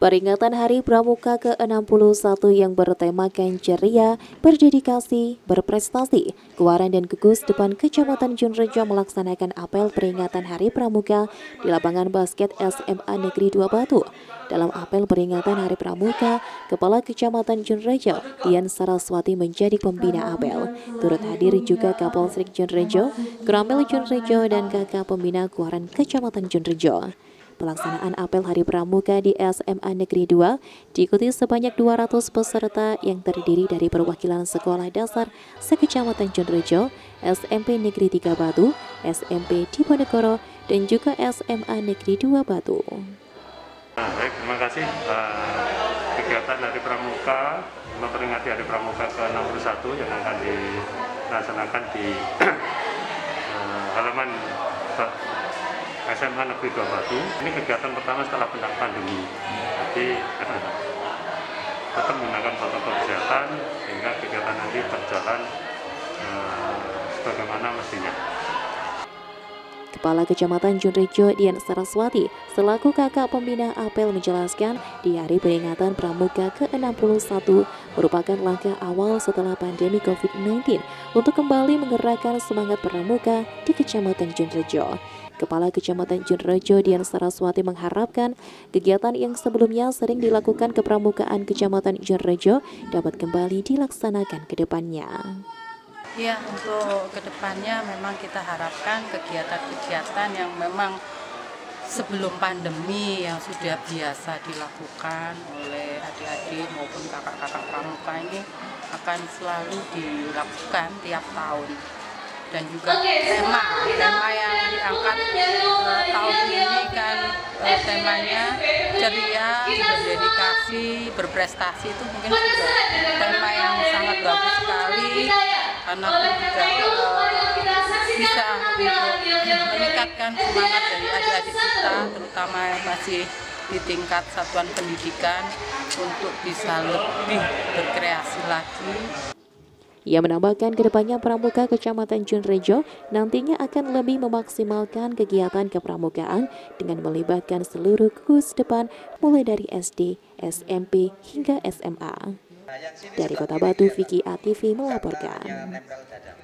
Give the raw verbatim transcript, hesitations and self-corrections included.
Peringatan Hari Pramuka ke enam puluh satu yang bertemakan ceria, berdedikasi, berprestasi, kewaran dan gugus depan Kecamatan Junrejo melaksanakan apel peringatan Hari Pramuka di lapangan basket S M A Negeri dua Batu. Dalam apel peringatan Hari Pramuka, Kepala Kecamatan Junrejo, Dian Saraswati menjadi pembina apel. Turut hadir juga Kapolsek Junrejo, Keramil Junrejo, dan Kakak Pembina Kewaran Kecamatan Junrejo. Pelaksanaan apel Hari Pramuka di S M A Negeri dua diikuti sebanyak dua ratus peserta yang terdiri dari perwakilan sekolah dasar sekecamatan Junrejo, S M P Negeri tiga Batu, S M P Diponegoro, dan juga S M A Negeri dua Batu. Nah, baik, terima kasih. Uh, kegiatan Hari Pramuka memperingati Hari Pramuka ke enam puluh satu yang akan dilaksanakan di uh, halaman S M A Negeri dua Batu. Ini kegiatan pertama setelah pandemi. Jadi tetap menggunakan protokol kesehatan sehingga kegiatan nanti berjalan eh, sebagaimana mestinya. Kepala Kecamatan Junrejo, Dian Saraswati, selaku kakak pembina apel menjelaskan di hari peringatan Pramuka ke enam puluh satu merupakan langkah awal setelah pandemi covid sembilan belas untuk kembali menggerakkan semangat pramuka di Kecamatan Junrejo. Kepala Kecamatan Junrejo, Dian Saraswati, mengharapkan kegiatan yang sebelumnya sering dilakukan kepramukaan Kecamatan Junrejo dapat kembali dilaksanakan ke depannya. Ya, untuk kedepannya memang kita harapkan kegiatan-kegiatan yang memang sebelum pandemi yang sudah biasa dilakukan oleh adik-adik maupun kakak-kakak pramuka ini akan selalu dilakukan tiap tahun. Dan juga tema, tema yang diangkat uh, tahun ini kan uh, temanya ceria, berdedikasi, berprestasi, itu mungkin sudah tema yang sangat bagus sekali. Karena juga uh, bisa meningkatkan semangat dari adik-adik kita, terutama yang masih di tingkat satuan pendidikan, untuk bisa lebih berkreasi lagi. Ia menambahkan kedepannya Pramuka Kecamatan Junrejo nantinya akan lebih memaksimalkan kegiatan kepramukaan dengan melibatkan seluruh gugus depan mulai dari S D, S M P hingga S M A. Dari Kota Batu, Vicky A T V melaporkan.